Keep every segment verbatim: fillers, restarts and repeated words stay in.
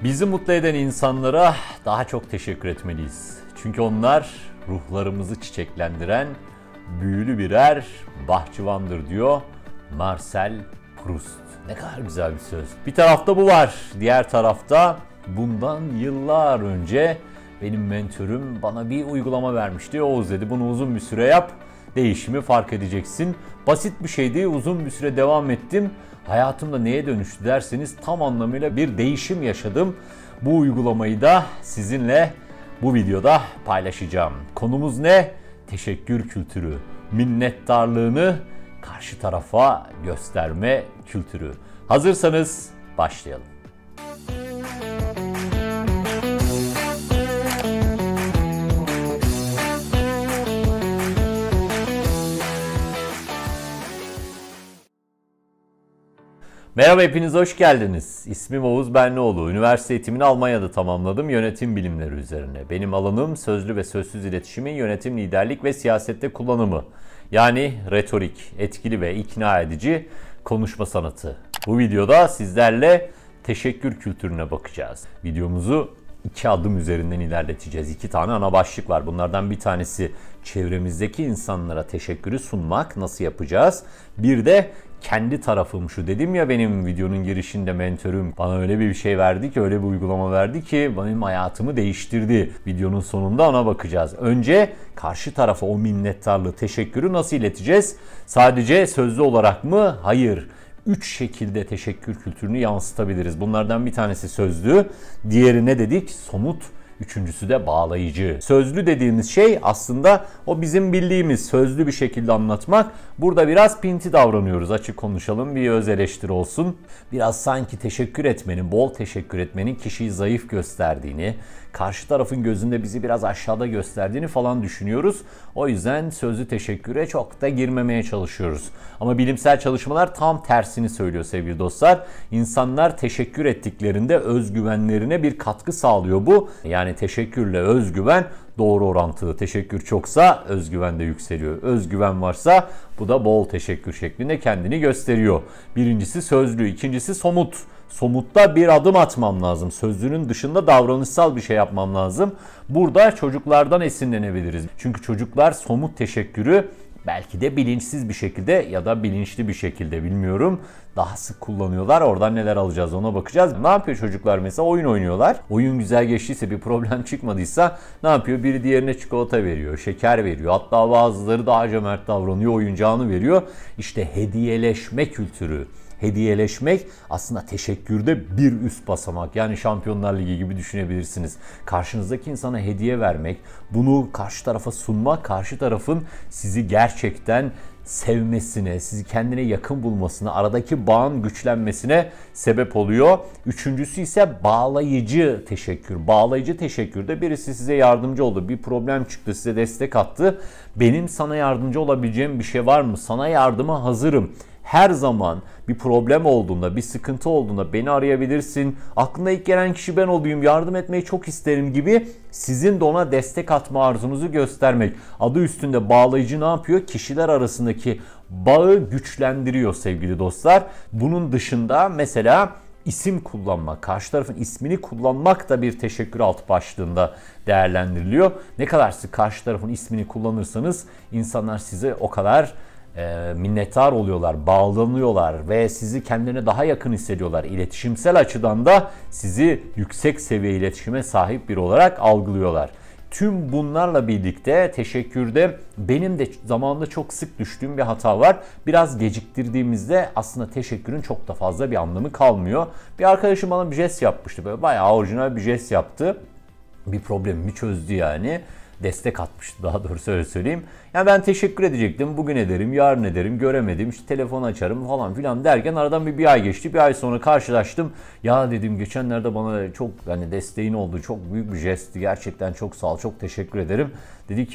Bizi mutlu eden insanlara daha çok teşekkür etmeliyiz. Çünkü onlar ruhlarımızı çiçeklendiren büyülü birer bahçıvandır diyor Marcel Proust. Ne kadar güzel bir söz. Bir tarafta bu var. Diğer tarafta bundan yıllar önce benim mentörüm bana bir uygulama vermişti. Oğuz dedi, bunu uzun bir süre yap. Değişimi fark edeceksin. Basit bir şeydi. Uzun bir süre devam ettim. Hayatımda neye dönüştü derseniz tam anlamıyla bir değişim yaşadım. Bu uygulamayı da sizinle bu videoda paylaşacağım. Konumuz ne? Teşekkür kültürü. Minnettarlığını karşı tarafa gösterme kültürü. Hazırsanız başlayalım. Merhaba, hepiniz hoş geldiniz. İsmim Oğuz Benlioğlu. Üniversite eğitimini Almanya'da tamamladım, yönetim bilimleri üzerine. Benim alanım sözlü ve sözsüz iletişimin yönetim, liderlik ve siyasette kullanımı. Yani retorik, etkili ve ikna edici konuşma sanatı. Bu videoda sizlerle teşekkür kültürüne bakacağız. Videomuzu iki adım üzerinden ilerleteceğiz. İki tane ana başlık var. Bunlardan bir tanesi çevremizdeki insanlara teşekkürü sunmak. Nasıl yapacağız? Bir de kendi tarafım şu, dedim ya benim videonun girişinde mentörüm bana öyle bir şey verdi ki, öyle bir uygulama verdi ki benim hayatımı değiştirdi. Videonun sonunda ona bakacağız. Önce karşı tarafa o minnettarlığı, teşekkürü nasıl ileteceğiz? Sadece sözlü olarak mı? Hayır. Üç şekilde teşekkür kültürünü yansıtabiliriz. Bunlardan bir tanesi sözlü, diğeri ne dedik? Somut. Üçüncüsü de bağlayıcı. Sözlü dediğimiz şey aslında o bizim bildiğimiz sözlü bir şekilde anlatmak. Burada biraz pinti davranıyoruz, açık konuşalım, bir öz eleştiri olsun. Biraz sanki teşekkür etmenin, bol teşekkür etmenin kişiyi zayıf gösterdiğini, karşı tarafın gözünde bizi biraz aşağıda gösterdiğini falan düşünüyoruz. O yüzden sözlü teşekküre çok da girmemeye çalışıyoruz. Ama bilimsel çalışmalar tam tersini söylüyor sevgili dostlar. İnsanlar teşekkür ettiklerinde özgüvenlerine bir katkı sağlıyor bu. Yani teşekkürle özgüven doğru orantılı. Teşekkür çoksa özgüven de yükseliyor. Özgüven varsa bu da bol teşekkür şeklinde kendini gösteriyor. Birincisi sözlü, ikincisi somut. Somutta bir adım atmam lazım. Sözlünün dışında davranışsal bir şey yapmam lazım. Burada çocuklardan esinlenebiliriz. Çünkü çocuklar somut teşekkürü belki de bilinçsiz bir şekilde ya da bilinçli bir şekilde, bilmiyorum, daha sık kullanıyorlar. Oradan neler alacağız ona bakacağız. Ne yapıyor çocuklar mesela? Oyun oynuyorlar. Oyun güzel geçtiyse, bir problem çıkmadıysa ne yapıyor? Biri diğerine çikolata veriyor, şeker veriyor. Hatta bazıları daha cömert davranıyor, oyuncağını veriyor. İşte hediyeleşme kültürü. Hediyeleşmek aslında teşekkürde bir üst basamak. Yani Şampiyonlar Ligi gibi düşünebilirsiniz. Karşınızdaki insana hediye vermek, bunu karşı tarafa sunmak, karşı tarafın sizi gerçekten sevmesine, sizi kendine yakın bulmasına, aradaki bağın güçlenmesine sebep oluyor. Üçüncüsü ise bağlayıcı teşekkür. Bağlayıcı teşekkürde birisi size yardımcı oldu. Bir problem çıktı, size destek attı. Benim sana yardımcı olabileceğim bir şey var mı? Sana yardıma hazırım. Her zaman bir problem olduğunda, bir sıkıntı olduğunda beni arayabilirsin. Aklına ilk gelen kişi ben olayım, yardım etmeyi çok isterim gibi sizin de ona destek atma arzunuzu göstermek. Adı üstünde bağlayıcı ne yapıyor? Kişiler arasındaki bağı güçlendiriyor sevgili dostlar. Bunun dışında mesela isim kullanmak, karşı tarafın ismini kullanmak da bir teşekkür alt başlığında değerlendiriliyor. Ne kadar sık karşı tarafın ismini kullanırsanız insanlar size o kadar E, minnettar oluyorlar, bağlanıyorlar ve sizi kendilerine daha yakın hissediyorlar. İletişimsel açıdan da sizi yüksek seviye iletişime sahip biri olarak algılıyorlar. Tüm bunlarla birlikte teşekkürde benim de zamanında çok sık düştüğüm bir hata var. Biraz geciktirdiğimizde aslında teşekkürün çok da fazla bir anlamı kalmıyor. Bir arkadaşım bana bir jest yapmıştı. Böyle bayağı orijinal bir jest yaptı. Bir problemimi çözdü yani. Destek atmıştı, daha doğrusu öyle söyleyeyim. Yani ben teşekkür edecektim. Bugün ederim, yarın ederim, göremedim, işte telefon açarım falan filan derken aradan bir, bir ay geçti. Bir ay sonra karşılaştım. Ya dedim, geçenlerde bana çok hani desteğin oldu. Çok büyük bir jestti. Gerçekten çok sağ ol, çok teşekkür ederim. Dedi ki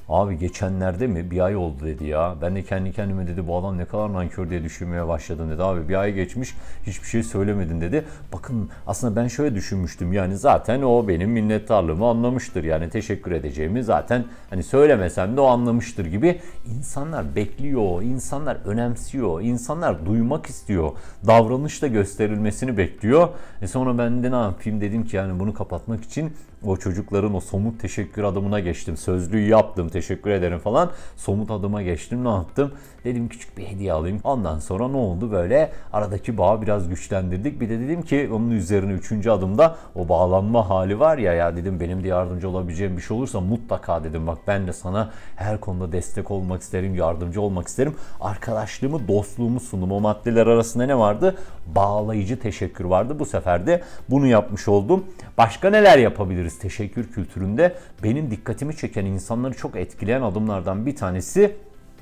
Abi geçenlerde mi bir ay oldu dedi ya. Ben de kendi kendime dedi bu adam ne kadar nankör diye düşünmeye başladım dedi. Abi bir ay geçmiş hiçbir şey söylemedin dedi. Bakın aslında ben şöyle düşünmüştüm yani zaten o benim minnettarlığımı anlamıştır. Yani teşekkür edeceğimi zaten hani söylemesem de o anlamıştır gibi. İnsanlar bekliyor, insanlar önemsiyor, insanlar duymak istiyor. Davranışla gösterilmesini bekliyor. E sonra ben de ne yapayım dedim ki yani bunu kapatmak için o çocukların o somut teşekkür adımına geçtim. Sözlüğü yaptım, teşekkür ederim falan. Somut adıma geçtim, ne yaptım? Dedim küçük bir hediye alayım. Ondan sonra ne oldu böyle? Aradaki bağı biraz güçlendirdik. Bir de dedim ki onun üzerine üçüncü adımda o bağlanma hali var ya ya dedim benim de yardımcı olabileceğim bir şey olursa mutlaka dedim bak ben de sana her konuda destek olmak isterim, yardımcı olmak isterim. Arkadaşlığımı, dostluğumu sundum. O maddeler arasında ne vardı? Bağlayıcı teşekkür vardı. Bu sefer de bunu yapmış oldum. Başka neler yapabiliriz teşekkür kültüründe? Benim dikkatimi çeken, insanları çok etkileyen adımlardan bir tanesi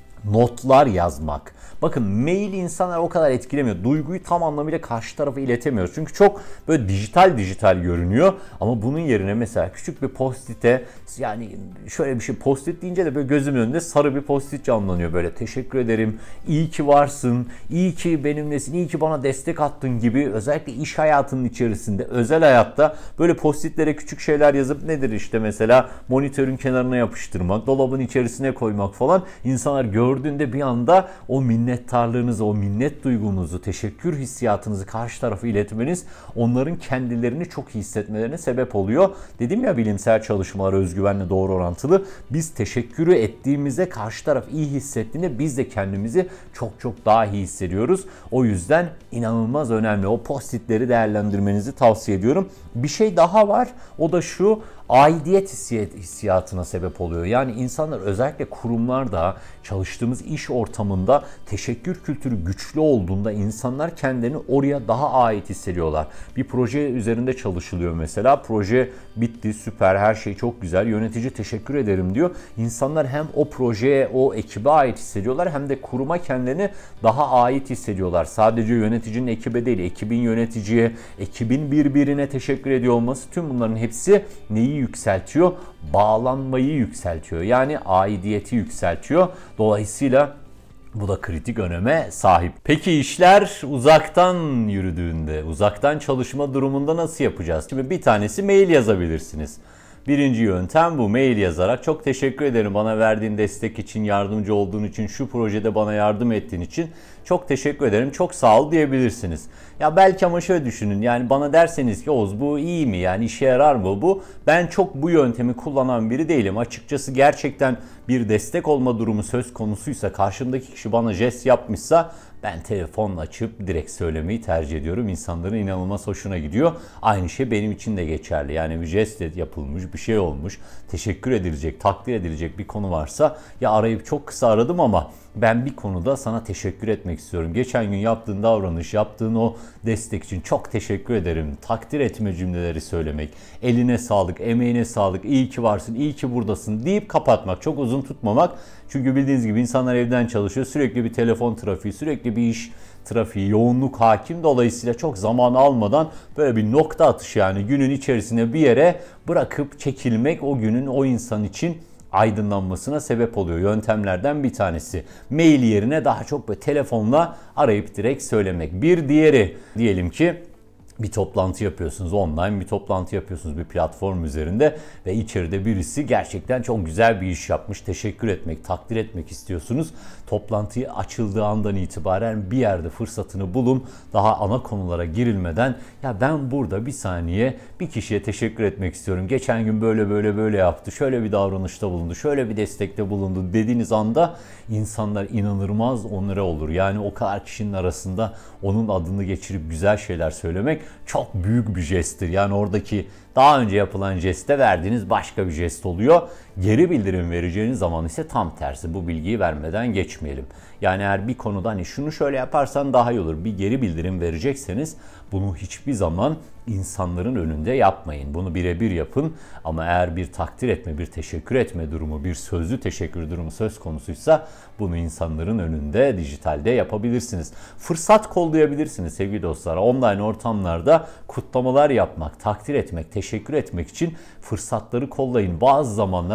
notlar yazmak. Bakın mail insanlar o kadar etkilemiyor. Duyguyu tam anlamıyla karşı tarafa iletemiyoruz. Çünkü çok böyle dijital dijital görünüyor. Ama bunun yerine mesela küçük bir post-it'e yani şöyle bir şey post-it deyince de böyle gözümün önünde sarı bir post-it canlanıyor. Böyle teşekkür ederim, iyi ki varsın, iyi ki benimlesin, iyi ki bana destek attın gibi özellikle iş hayatının içerisinde, özel hayatta böyle post-itlere küçük şeyler yazıp nedir işte mesela monitörün kenarına yapıştırmak, dolabın içerisine koymak falan insanlar gör gördüğünde bir anda o minnettarlığınızı, o minnet duygunuzu, teşekkür hissiyatınızı karşı tarafa iletmeniz onların kendilerini çok iyi hissetmelerine sebep oluyor. Dedim ya bilimsel çalışmalar özgüvenle doğru orantılı. Biz teşekkürü ettiğimizde karşı taraf iyi hissettiğinde biz de kendimizi çok çok daha iyi hissediyoruz. O yüzden inanılmaz önemli. O post-itleri değerlendirmenizi tavsiye ediyorum. Bir şey daha var. O da şu: aidiyet hissiyatına sebep oluyor. Yani insanlar özellikle kurumlarda, çalıştığımız iş ortamında teşekkür kültürü güçlü olduğunda insanlar kendini oraya daha ait hissediyorlar. Bir proje üzerinde çalışılıyor mesela. Proje bitti, süper, her şey çok güzel. Yönetici teşekkür ederim diyor. İnsanlar hem o projeye, o ekibe ait hissediyorlar hem de kuruma kendini daha ait hissediyorlar. Sadece yöneticinin ekibe değil, ekibin yöneticiye, ekibin birbirine teşekkür ediyor olması, tüm bunların hepsi neyi yükseltiyor? Bağlanmayı yükseltiyor. Yani aidiyeti yükseltiyor. Dolayısıyla bu da kritik öneme sahip. Peki işler uzaktan yürüdüğünde, uzaktan çalışma durumunda nasıl yapacağız? Şimdi bir tanesi mail yazabilirsiniz. Birinci yöntem bu. Mail yazarak çok teşekkür ederim bana verdiğin destek için, yardımcı olduğun için, şu projede bana yardım ettiğin için çok teşekkür ederim, çok sağ ol diyebilirsiniz. Ya belki ama şöyle düşünün, yani bana derseniz ki Oğuz bu iyi mi, yani işe yarar mı bu? Ben çok bu yöntemi kullanan biri değilim. Açıkçası gerçekten bir destek olma durumu söz konusuysa, karşımdaki kişi bana jest yapmışsa ben telefonla açıp direkt söylemeyi tercih ediyorum. İnsanların inanılmaz hoşuna gidiyor. Aynı şey benim için de geçerli. Yani bir jest yapılmış, bir şey olmuş, teşekkür edilecek, takdir edilecek bir konu varsa ya arayıp çok kısa aradım ama ben bir konuda sana teşekkür etmek istiyorum. Geçen gün yaptığın davranış, yaptığın o destek için çok teşekkür ederim. Takdir etme cümleleri söylemek. Eline sağlık, emeğine sağlık, iyi ki varsın, iyi ki buradasın deyip kapatmak. Çok uzun tutmamak. Çünkü bildiğiniz gibi insanlar evden çalışıyor. Sürekli bir telefon trafiği, sürekli bir iş trafiği, yoğunluk hakim. Dolayısıyla çok zaman almadan böyle bir nokta atışı, yani günün içerisine bir yere bırakıp çekilmek o günün o insan için aydınlanmasına sebep oluyor. Yöntemlerden bir tanesi. Mail yerine daha çok böyle telefonla arayıp direkt söylemek. Bir diğeri, diyelim ki bir toplantı yapıyorsunuz, online bir toplantı yapıyorsunuz bir platform üzerinde ve içeride birisi gerçekten çok güzel bir iş yapmış, teşekkür etmek, takdir etmek istiyorsunuz. Toplantıyı açıldığı andan itibaren bir yerde fırsatını bulun, daha ana konulara girilmeden ya ben burada bir saniye bir kişiye teşekkür etmek istiyorum. Geçen gün böyle böyle böyle yaptı, şöyle bir davranışta bulundu, şöyle bir destekte bulundu dediğiniz anda insanlar inanılmaz onlara olur. Yani o kadar kişinin arasında onun adını geçirip güzel şeyler söylemek çok büyük bir jesttir. Yani oradaki daha önce yapılan jeste verdiğiniz başka bir jest oluyor. Geri bildirim vereceğiniz zaman ise tam tersi. Bu bilgiyi vermeden geçmeyelim. Yani eğer bir konuda hani şunu şöyle yaparsan daha iyi olur, bir geri bildirim verecekseniz bunu hiçbir zaman insanların önünde yapmayın. Bunu birebir yapın. Ama eğer bir takdir etme, bir teşekkür etme durumu, bir sözlü teşekkür durumu söz konusuysa bunu insanların önünde, dijitalde yapabilirsiniz. Fırsat kollayabilirsiniz sevgili dostlar. Online ortamlarda kutlamalar yapmak, takdir etmek, teşekkür etmek için fırsatları kollayın. Bazı zamanlar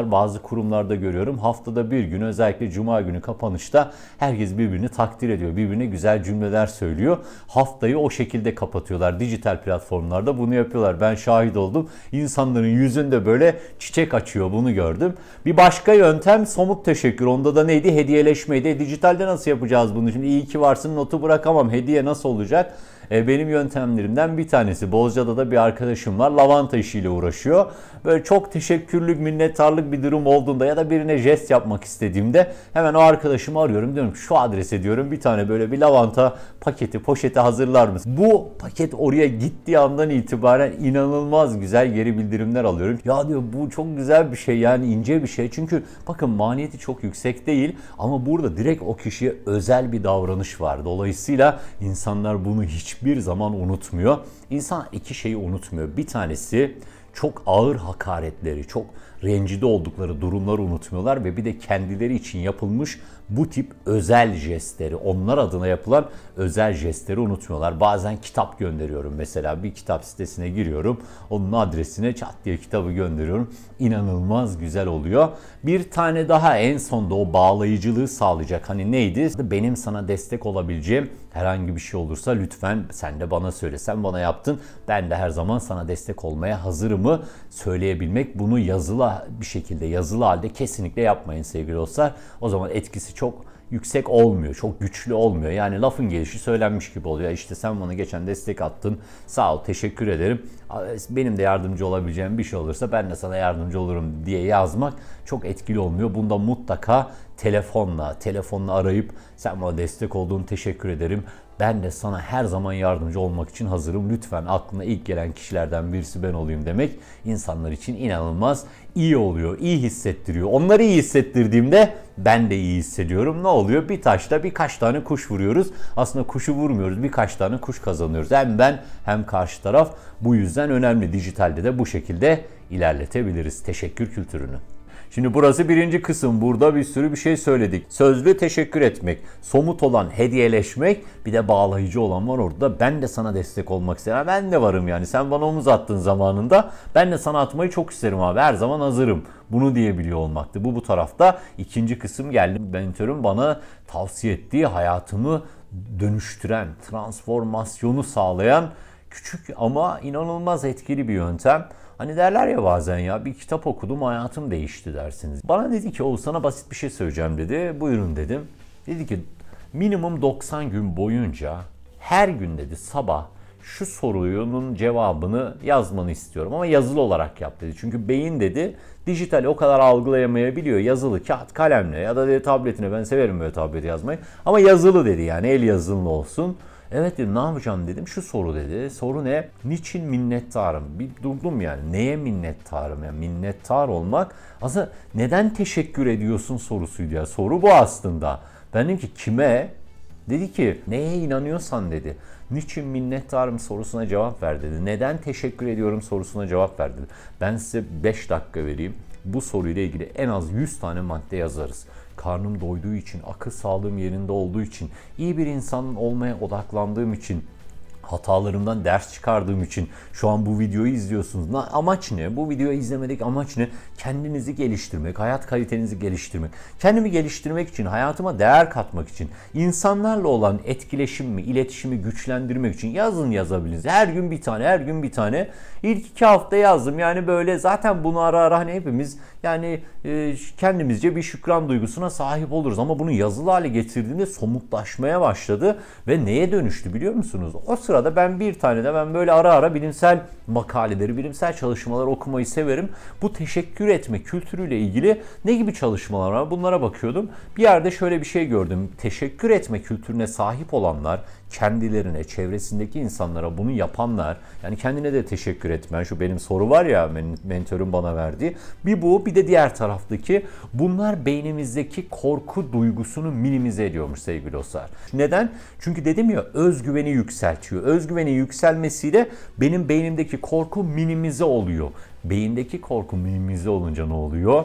da bazı kurumlarda görüyorum. Haftada bir gün, özellikle cuma günü kapanışta herkes birbirini takdir ediyor. Birbirine güzel cümleler söylüyor. Haftayı o şekilde kapatıyorlar. Dijital platformlarda bunu yapıyorlar. Ben şahit oldum. İnsanların yüzünde böyle çiçek açıyor, bunu gördüm. Bir başka yöntem somut teşekkür. Onda da neydi? Hediyeleşmeydi. Dijitalde nasıl yapacağız bunu? Şimdi iyi ki varsın notu bırakamam. Hediye nasıl olacak? Benim yöntemlerimden bir tanesi. Bozca'da da bir arkadaşım var. Lavanta işiyle uğraşıyor. Böyle çok teşekkürlük, minnettarlık bir durum olduğunda ya da birine jest yapmak istediğimde hemen o arkadaşımı arıyorum. Diyorum şu adrese diyorum bir tane böyle bir lavanta paketi, poşeti hazırlar mısın? Bu paket oraya gittiği andan itibaren inanılmaz güzel geri bildirimler alıyorum. Ya diyor bu çok güzel bir şey, yani ince bir şey. Çünkü bakın maliyeti çok yüksek değil ama burada direkt o kişiye özel bir davranış var. Dolayısıyla insanlar bunu hiçbir zaman unutmuyor. İnsan iki şeyi unutmuyor. Bir tanesi çok ağır hakaretleri, çok rencide oldukları durumları unutmuyorlar ve bir de kendileri için yapılmış bu tip özel jestleri, onlar adına yapılan özel jestleri unutmuyorlar. Bazen kitap gönderiyorum mesela, bir kitap sitesine giriyorum, onun adresine çat diye kitabı gönderiyorum. İnanılmaz güzel oluyor. Bir tane daha en sonda o bağlayıcılığı sağlayacak. Hani neydi? Benim sana destek olabileceğim herhangi bir şey olursa lütfen sen de bana söyle. Sen bana yaptın, ben de her zaman sana destek olmaya hazırımı söyleyebilmek. Bunu yazılı bir şekilde, yazılı halde kesinlikle yapmayın sevgili dostlar. O zaman etkisi çok yüksek olmuyor, çok güçlü olmuyor. Yani lafın gelişi söylenmiş gibi oluyor. İşte sen bana geçen destek attın, sağ ol, teşekkür ederim. Benim de yardımcı olabileceğim bir şey olursa ben de sana yardımcı olurum diye yazmak çok etkili olmuyor. Bunda mutlaka telefonla, telefonla arayıp sen bana destek olduğun teşekkür ederim. Ben de sana her zaman yardımcı olmak için hazırım. Lütfen aklına ilk gelen kişilerden birisi ben olayım demek insanlar için inanılmaz iyi oluyor, iyi hissettiriyor. Onları iyi hissettirdiğimde ben de iyi hissediyorum. Ne oluyor? Bir taşla birkaç tane kuş vuruyoruz. Aslında kuşu vurmuyoruz, birkaç tane kuş kazanıyoruz. Hem ben hem karşı taraf. Bu yüzden önemli. Dijitalde de bu şekilde ilerletebiliriz teşekkür kültürünü. Şimdi burası birinci kısım. Burada bir sürü bir şey söyledik. Sözlü teşekkür etmek, somut olan hediyeleşmek, bir de bağlayıcı olan var orada. Ben de sana destek olmak isterim. Ben de varım yani. Sen bana omuz attın zamanında. Ben de sana atmayı çok isterim abi. Her zaman hazırım. Bunu diyebiliyor olmaktı. Bu bu tarafta ikinci kısım geldi. Mentörüm bana tavsiye ettiği, hayatımı dönüştüren, transformasyonu sağlayan küçük ama inanılmaz etkili bir yöntem. Hani derler ya bazen, ya bir kitap okudum hayatım değişti dersiniz. Bana dedi ki Oğuz sana basit bir şey söyleyeceğim dedi. Buyurun dedim. Dedi ki minimum doksan gün boyunca her gün dedi sabah şu sorunun cevabını yazmanı istiyorum ama yazılı olarak yap dedi. Çünkü beyin dedi dijital o kadar algılayamayabiliyor. Yazılı kağıt kalemle ya da dedi tabletine, ben severim böyle tablet yazmayı ama yazılı dedi, yani el yazılı olsun. Evet dedim, ne yapacağım dedim. Şu soru dedi. Soru ne? Niçin minnettarım? Bir durdum yani. Neye minnettarım? Yani minnettar olmak aslında neden teşekkür ediyorsun sorusuydu ya. Soru bu aslında. Ben dedim ki kime? Dedi ki neye inanıyorsan dedi. Niçin minnettarım sorusuna cevap ver dedi. Neden teşekkür ediyorum sorusuna cevap ver dedi. Ben size beş dakika vereyim. Bu soruyla ilgili en az yüz tane madde yazarız. Karnım doyduğu için, akıl sağlığım yerinde olduğu için, iyi bir insan olmaya odaklandığım için, hatalarımdan ders çıkardığım için şu an bu videoyu izliyorsunuz. Amaç ne? Bu videoyu izlemedeki amaç ne? Kendinizi geliştirmek, hayat kalitenizi geliştirmek. Kendimi geliştirmek için, hayatıma değer katmak için, insanlarla olan etkileşimimi, iletişimi güçlendirmek için yazın yazabiliriz. Her gün bir tane, her gün bir tane. İlk iki hafta yazdım. Yani böyle zaten bunu ara ara hani hepimiz yani e, kendimizce bir şükran duygusuna sahip oluruz. Ama bunu yazılı hale getirdiğinde somutlaşmaya başladı ve neye dönüştü biliyor musunuz? O sırada ben bir tane de ben böyle ara ara bilimsel makaleleri, bilimsel çalışmalar okumayı severim. Bu teşekkür etme kültürüyle ilgili ne gibi çalışmalar var? Bunlara bakıyordum. Bir yerde şöyle bir şey gördüm. Teşekkür etme kültürüne sahip olanlar, kendilerine, çevresindeki insanlara bunu yapanlar, yani kendine de teşekkür etmen, şu benim soru var ya mentörüm bana verdiği, bir bu, bir de diğer taraftaki, bunlar beynimizdeki korku duygusunu minimize ediyormuş sevgili dostlar. Neden? Çünkü dedim ya, özgüveni yükseltiyor. Özgüveni yükselmesiyle benim beynimdeki korku minimize oluyor. Beyindeki korku minimize olunca ne oluyor?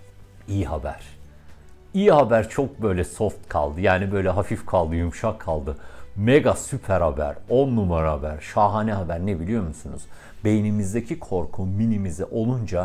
İyi haber. İyi haber çok böyle soft kaldı. Yani böyle hafif kaldı, yumuşak kaldı. Mega süper haber, on numara haber, şahane haber ne biliyor musunuz? Beynimizdeki korku minimize olunca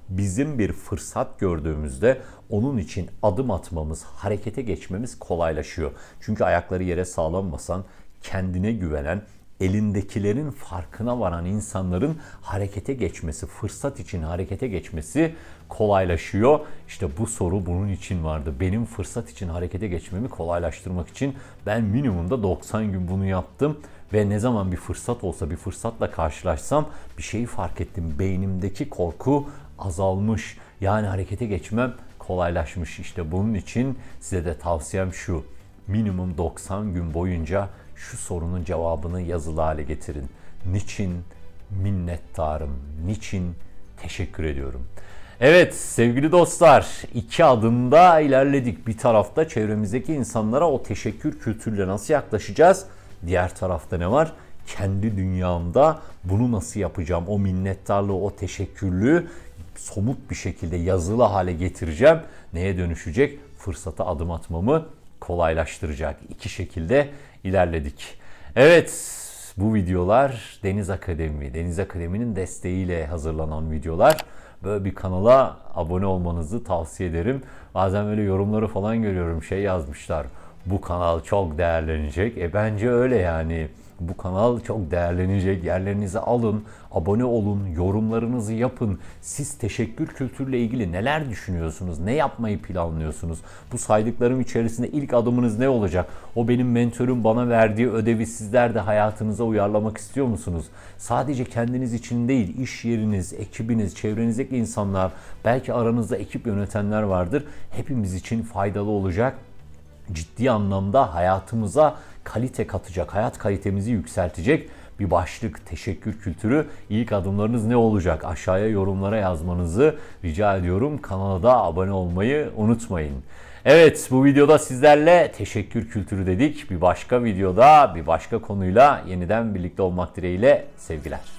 bizim bir fırsat gördüğümüzde onun için adım atmamız, harekete geçmemiz kolaylaşıyor. Çünkü ayakları yere sağlam basan, kendine güvenen, elindekilerin farkına varan insanların harekete geçmesi, fırsat için harekete geçmesi kolaylaşıyor. İşte bu soru bunun için vardı. Benim fırsat için harekete geçmemi kolaylaştırmak için ben minimumda doksan gün bunu yaptım. Ve ne zaman bir fırsat olsa, bir fırsatla karşılaşsam bir şeyi fark ettim. Beynimdeki korku azalmış. Yani harekete geçmem kolaylaşmış. İşte bunun için size de tavsiyem şu. Minimum doksan gün boyunca şu sorunun cevabını yazılı hale getirin. Niçin minnettarım? Niçin teşekkür ediyorum? Evet sevgili dostlar, iki adımda ilerledik. Bir tarafta çevremizdeki insanlara o teşekkür kültürüyle nasıl yaklaşacağız? Diğer tarafta ne var? Kendi dünyamda bunu nasıl yapacağım? O minnettarlığı, o teşekkürlüğü somut bir şekilde yazılı hale getireceğim. Neye dönüşecek? Fırsata adım atmamı kolaylaştıracak. İki şekilde ilerledik. Evet, bu videolar Deniz Akademi, Deniz Akademi'nin desteğiyle hazırlanan videolar. Böyle bir kanala abone olmanızı tavsiye ederim. Bazen böyle yorumları falan görüyorum, şey yazmışlar. Bu kanal çok değerlenecek. E bence öyle yani. Bu kanal çok değerlenecek. Yerlerinizi alın, abone olun, yorumlarınızı yapın. Siz teşekkür kültürüyle ilgili neler düşünüyorsunuz? Ne yapmayı planlıyorsunuz? Bu saydıklarım içerisinde ilk adımınız ne olacak? O benim mentörüm bana verdiği ödevi sizler de hayatınıza uyarlamak istiyor musunuz? Sadece kendiniz için değil, iş yeriniz, ekibiniz, çevrenizdeki insanlar, belki aranızda ekip yönetenler vardır. Hepimiz için faydalı olacak. Ciddi anlamda hayatımıza kalite katacak, hayat kalitemizi yükseltecek bir başlık teşekkür kültürü. İlk adımlarınız ne olacak? Aşağıya yorumlara yazmanızı rica ediyorum. Kanala da abone olmayı unutmayın. Evet, bu videoda sizlerle teşekkür kültürü dedik. Bir başka videoda bir başka konuyla yeniden birlikte olmak dileğiyle sevgiler.